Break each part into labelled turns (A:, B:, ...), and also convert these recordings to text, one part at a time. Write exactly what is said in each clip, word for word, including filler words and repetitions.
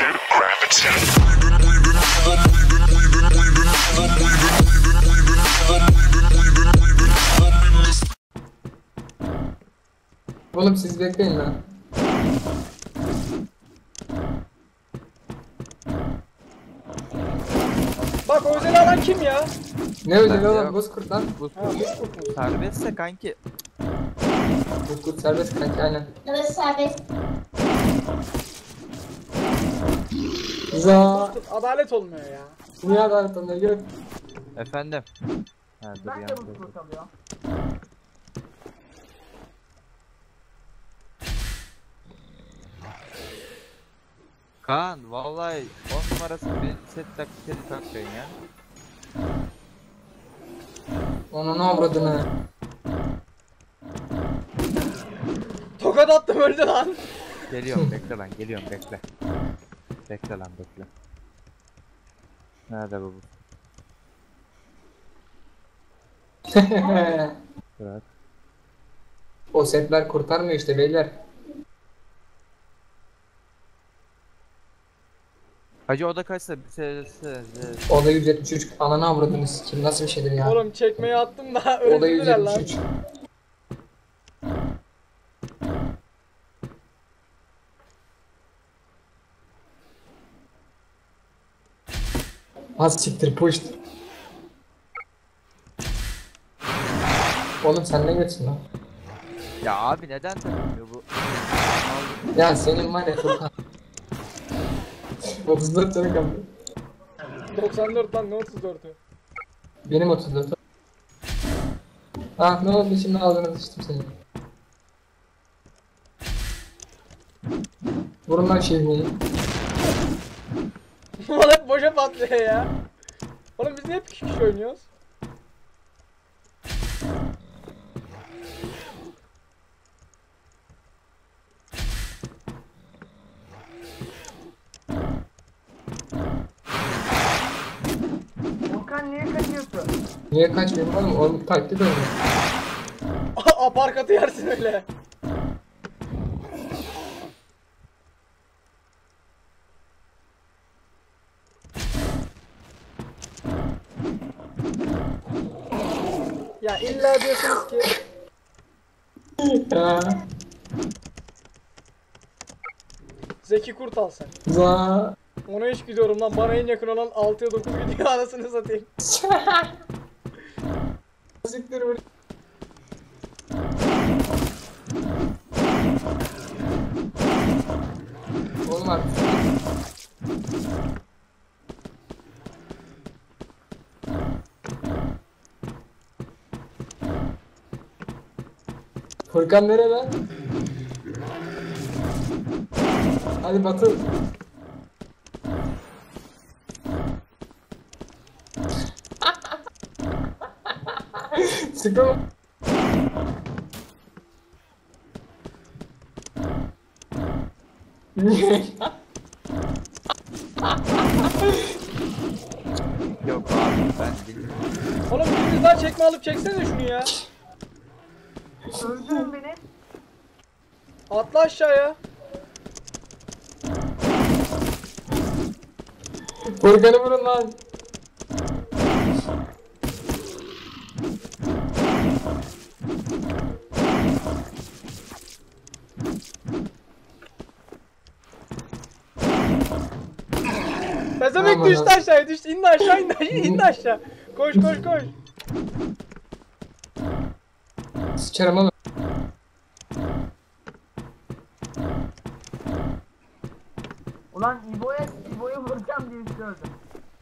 A: Oğlum siz bekleyin lan.
B: Bak o özel alan kim ya?
A: Ne ödeli oğlum? Bozkurt lan.
B: Bozkurt.
C: Serbestse kanki.
A: Bozkurt serbest kanki aynen.
D: Evet serbest.
A: Za.
B: Bozkurt adalet olmuyor ya.
A: Niye adalet oluyor? Gör.
C: Efendim. Ha, dur
E: Ben de bu tur kalıyor.
C: Kaan vallahi on numarası bir set taklitleri takıyorsun ya.
A: Onun avradını.
B: Tokat attım öldü lan.
C: Geliyorum bekle lan geliyorum bekle. Bekle lan bekle. Nerede bu? Bırak.
A: O setler kurtarmıyor işte beyler.
C: Hacı o da kaçsa bir se se se.
A: O da yüz yetmiş üç ananı avradını sikim nasıl bir şeydir ya.
B: Oğlum çekmeyi attım da
A: O da yüz
B: öldürdüler lan.
A: yetmiş üç. Az siktir pushed. Oğlum sen ne götün lan?
C: Ya abi neden takılmıyor bu?
A: Ya senin var ya Furkan. otuz dört tane kaldı.
B: doksan dört lan ne otuz dörtü?
A: Benim otuz dört. Ah ne oldu şimdi ağzına sıçtım seni. Vurun lan şeyini.
B: Oğlum hep boşa patlıyor ya. Oğlum biz niye hep iki kişi oynuyoruz?
E: Volkan niye kaçıyorsun?
A: Niye kaçmıyorum oğlum? Oğlum taklit oynuyor.
B: Aparkatı yersin öyle. Ya illa diyorsunuz ki
A: Ya.
B: Zeki Kurt al sen.
A: Za.
B: Ona hiç gidiyorum lan. Bana en yakın olan altıya dokuz gidiyor anasını satayım.
A: Siktir vur. Oğlum artık. Furkan nerede? Hadi Batı. Sıkı.
C: Yok abi ben bilmiyorum.
B: Oğlum biriniz daha çekme alıp çeksene şunu ya.
E: Öldürün beni.
B: Atla aşağıya.
A: Furkan'ı vurun lan.
B: Pezemek
A: Aman
B: düştü
A: Allah'ım.
B: aşağıya düştü. İndi aşağı indi aşağı indi aşağı. Koş koş koş.
A: Sıçarım oğlum.
E: Ulan İbo'ya İbo'yu vuracağım diye üstü öldüm.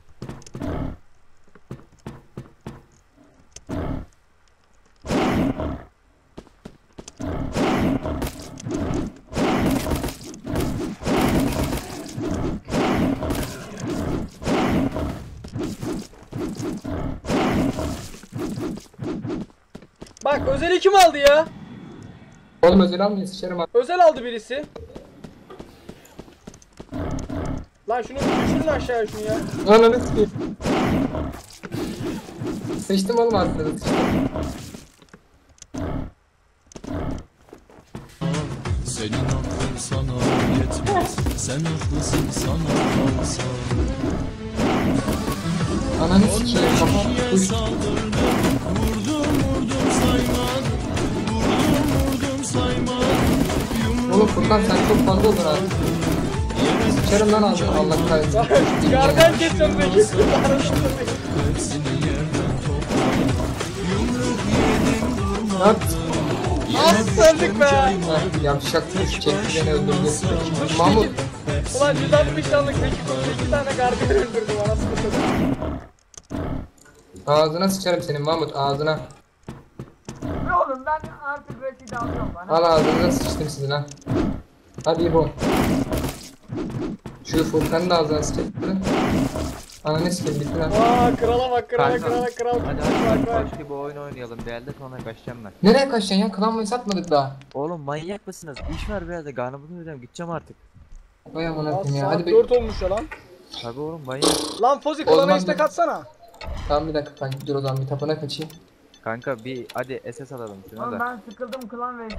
B: Bak özeli kim aldı ya?
A: Oğlum özel almayın sıçarım.
B: Özel aldı birisi. Lan şunu düşürün aşağıya şunu ya.
A: Ananı sikeyim. Sıçtım oğlum aslında sıçtım.
F: Senin aklın sana yetmez.
D: Sen haklısın sana kalsa.
A: Ananı sikeyim kafa. Uç.
D: Saldırdım vurdum vurdum saymadım. Vurdum vurdum saymadım.
A: Oğlum Furkan sen çok fazla oldun abi. Sikerim lan ağzını Allah kahretsin.
B: Garden geçiyorum peki.
D: Hepsini yerden topladım. Yumruk yedim durmadım.
A: Lan.
B: Aslandık be.
A: Heh, yavşak çekti beni öldürdü. Mahmut.
B: Ulan yüz altmış canlık peki iki tane garden öldürdüm anasını satayım.
A: Ağzına sıçarım senin Mahmut ağzına.
E: Ne oğlum ben artık Resid'i alıyorum bana.
A: Al ağzına sıçtım sizin ha. Hadi İbo. Şu Furkan'ın da ağzına sıçtım. Ananı sikeyim bitti lan.
B: Aa krala bak krala
C: Kanka.
B: krala kral.
C: Hadi
B: Bak
C: hadi
B: bak.
C: başka bir oyun oynayalım. Bir elde sonra kaçacağım ben.
A: Nereye kaçacaksın ya? Klanmayı satmadık daha.
C: Oğlum manyak mısınız? İş var biraz da karnımı doyuracağım. Gideceğim artık.
A: Vay amına
B: Aa,
A: koyayım ya.
B: saat
A: Hadi be.
B: dört olmuş ya lan.
C: Tabii oğlum manyak.
B: Lan Fozi
A: O
B: klana
A: zaman
B: istek
A: ben-
B: atsana.
A: Tamam bir dakika kanka dur o zaman bir tapına kaçayım.
C: Kanka bir hadi S S alalım şuna
E: Oğlum
C: da.
E: ben sıkıldım klan ve